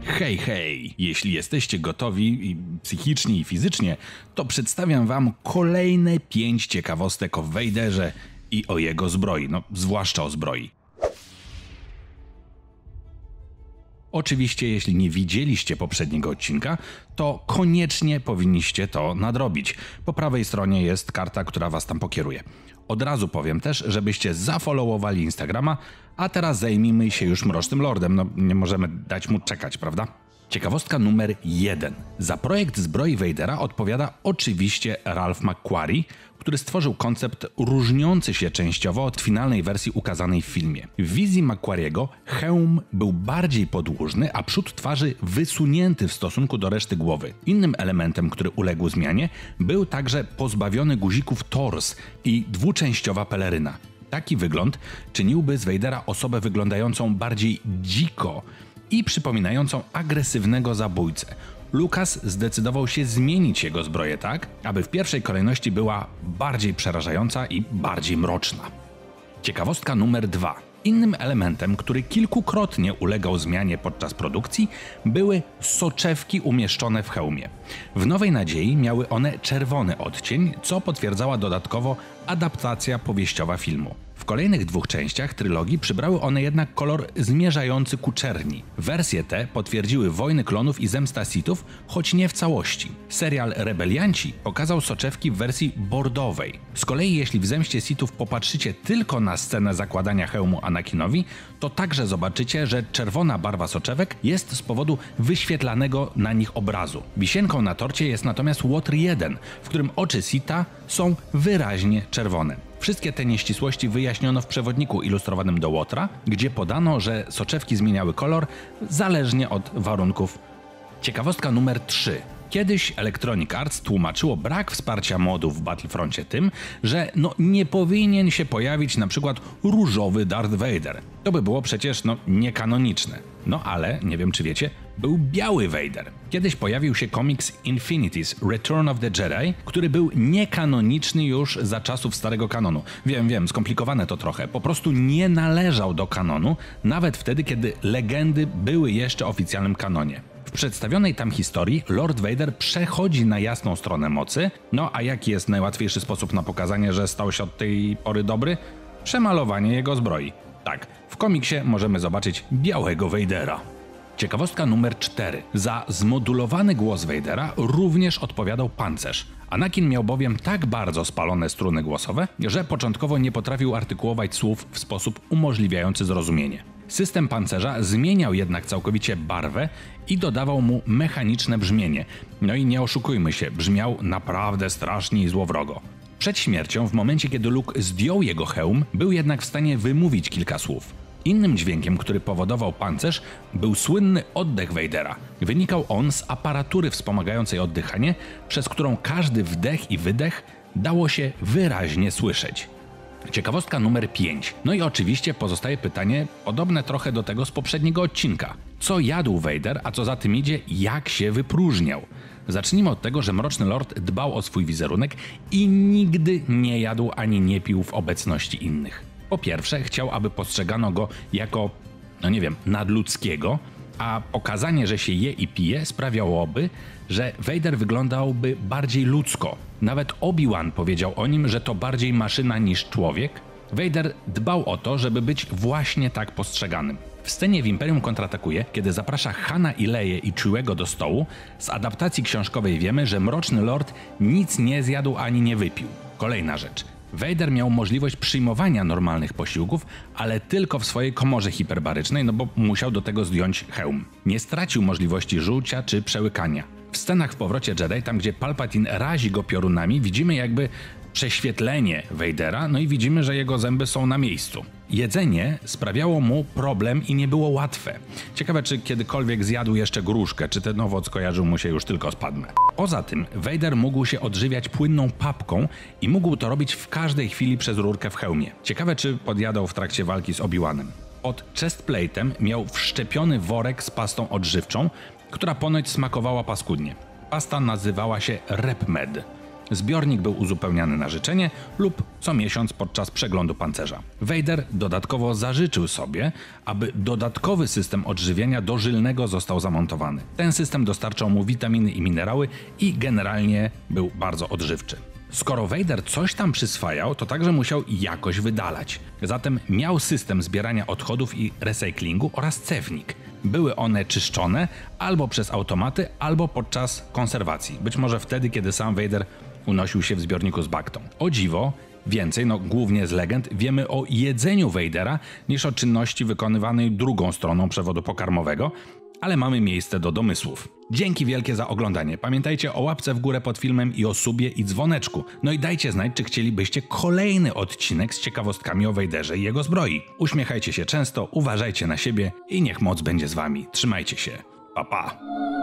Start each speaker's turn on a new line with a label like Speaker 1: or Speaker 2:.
Speaker 1: Hej, hej! Jeśli jesteście gotowi i psychicznie i fizycznie, to przedstawiam wam kolejne 5 ciekawostek o Vaderze i o jego zbroi, zwłaszcza o zbroi. Oczywiście, jeśli nie widzieliście poprzedniego odcinka, to koniecznie powinniście to nadrobić. Po prawej stronie jest karta, która was tam pokieruje. Od razu powiem też, żebyście zafollowowali Instagrama, a teraz zajmijmy się już Mrocznym Lordem. Nie możemy dać mu czekać, prawda? Ciekawostka numer 1. Za projekt zbroi Vadera odpowiada oczywiście Ralph McQuarrie, który stworzył koncept różniący się częściowo od finalnej wersji ukazanej w filmie. W wizji McQuarriego hełm był bardziej podłużny, a przód twarzy wysunięty w stosunku do reszty głowy. Innym elementem, który uległ zmianie, był także pozbawiony guzików tors i dwuczęściowa peleryna. Taki wygląd czyniłby z Vadera osobę wyglądającą bardziej dziko i przypominającą agresywnego zabójcę. Lucas zdecydował się zmienić jego zbroję tak, aby w pierwszej kolejności była bardziej przerażająca i bardziej mroczna. Ciekawostka numer 2. Innym elementem, który kilkukrotnie ulegał zmianie podczas produkcji, były soczewki umieszczone w hełmie. W Nowej Nadziei miały one czerwony odcień, co potwierdzała dodatkowo adaptacja powieściowa filmu. W kolejnych 2 częściach trylogii przybrały one jednak kolor zmierzający ku czerni. Wersje te potwierdziły Wojny Klonów i Zemsta Sithów, choć nie w całości. Serial Rebelianci pokazał soczewki w wersji bordowej. Z kolei jeśli w Zemście Sithów popatrzycie tylko na scenę zakładania hełmu Anakinowi, to także zobaczycie, że czerwona barwa soczewek jest z powodu wyświetlanego na nich obrazu. Wisienką na torcie jest natomiast Łotr 1, w którym oczy Sitha są wyraźnie czerwone. Wszystkie te nieścisłości wyjaśniono w przewodniku ilustrowanym do Łotra, gdzie podano, że soczewki zmieniały kolor zależnie od warunków. Ciekawostka numer 3. Kiedyś Electronic Arts tłumaczyło brak wsparcia modów w Battlefroncie tym, że nie powinien się pojawić na przykład różowy Darth Vader. To by było przecież niekanoniczne. Ale, nie wiem czy wiecie, był biały Vader. Kiedyś pojawił się komiks Infinity's Return of the Jedi, który był niekanoniczny już za czasów starego kanonu. Wiem, skomplikowane to trochę. Po prostu nie należał do kanonu, nawet wtedy, kiedy legendy były jeszcze w oficjalnym kanonie. W przedstawionej tam historii Lord Vader przechodzi na jasną stronę mocy, a jaki jest najłatwiejszy sposób na pokazanie, że stał się od tej pory dobry? Przemalowanie jego zbroi. Tak, w komiksie możemy zobaczyć białego Vadera. Ciekawostka numer 4. Za zmodulowany głos Vadera również odpowiadał pancerz. Anakin miał bowiem tak bardzo spalone struny głosowe, że początkowo nie potrafił artykułować słów w sposób umożliwiający zrozumienie. System pancerza zmieniał jednak całkowicie barwę i dodawał mu mechaniczne brzmienie. I nie oszukujmy się, brzmiał naprawdę strasznie i złowrogo. Przed śmiercią, w momencie kiedy Luke zdjął jego hełm, był jednak w stanie wymówić kilka słów. Innym dźwiękiem, który powodował pancerz, był słynny oddech Vadera. Wynikał on z aparatury wspomagającej oddychanie, przez którą każdy wdech i wydech dało się wyraźnie słyszeć. Ciekawostka numer 5. I oczywiście pozostaje pytanie podobne trochę do tego z poprzedniego odcinka. Co jadł Vader, a co za tym idzie, jak się wypróżniał? Zacznijmy od tego, że Mroczny Lord dbał o swój wizerunek i nigdy nie jadł ani nie pił w obecności innych. Po pierwsze, chciał, aby postrzegano go jako, nadludzkiego, a pokazanie, że się je i pije, sprawiałoby, że Vader wyglądałby bardziej ludzko. Nawet Obi-Wan powiedział o nim, że to bardziej maszyna niż człowiek. Vader dbał o to, żeby być właśnie tak postrzeganym. W scenie w Imperium kontratakuje, kiedy zaprasza Hana i Leję i Chewie'ego do stołu, z adaptacji książkowej wiemy, że Mroczny Lord nic nie zjadł ani nie wypił. Kolejna rzecz. Vader miał możliwość przyjmowania normalnych posiłków, ale tylko w swojej komorze hiperbarycznej, bo musiał do tego zdjąć hełm. Nie stracił możliwości żucia czy przełykania. W scenach w Powrocie Jedi, tam gdzie Palpatine razi go piorunami, widzimy jakby prześwietlenie Vadera, i widzimy, że jego zęby są na miejscu. Jedzenie sprawiało mu problem i nie było łatwe. Ciekawe, czy kiedykolwiek zjadł jeszcze gruszkę, czy ten owoc kojarzył mu się już tylko z Padmé. Poza tym Vader mógł się odżywiać płynną papką i mógł to robić w każdej chwili przez rurkę w hełmie. Ciekawe, czy podjadał w trakcie walki z Obi-Wanem. Pod chestplate'em miał wszczepiony worek z pastą odżywczą, która ponoć smakowała paskudnie. Pasta nazywała się RepMed. Zbiornik był uzupełniany na życzenie lub co miesiąc podczas przeglądu pancerza. Vader dodatkowo zażyczył sobie, aby dodatkowy system odżywiania dożylnego został zamontowany. Ten system dostarczał mu witaminy i minerały i generalnie był bardzo odżywczy. Skoro Vader coś tam przyswajał, to także musiał jakoś wydalać. Zatem miał system zbierania odchodów i recyklingu oraz cewnik. Były one czyszczone albo przez automaty, albo podczas konserwacji. Być może wtedy, kiedy sam Vader unosił się w zbiorniku z baktą. O dziwo, więcej, głównie z legend, wiemy o jedzeniu Vadera niż o czynności wykonywanej drugą stroną przewodu pokarmowego, ale mamy miejsce do domysłów. Dzięki wielkie za oglądanie. Pamiętajcie o łapce w górę pod filmem i o subie i dzwoneczku. No i dajcie znać, czy chcielibyście kolejny odcinek z ciekawostkami o Vaderze i jego zbroi. Uśmiechajcie się często, uważajcie na siebie i niech moc będzie z wami. Trzymajcie się. Pa, pa.